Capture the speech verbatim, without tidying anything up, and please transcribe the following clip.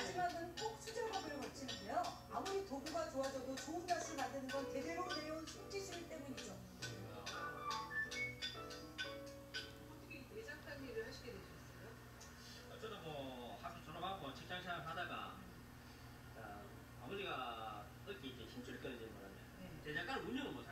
마지막은 꼭 수작업을 거치는데요. 아무리 도구가 좋아져도 좋은 낯을 만드는 건 대대로 내려온 손기술 때문이죠. 어떻게 이 내작가 일을 하시게 되셨어요? 저도 뭐 학교 졸업하고 직장 생활 하다가 어, 아버지가 어깨 이제 힘줄 거리지 말하면 제 작가를 운영을 못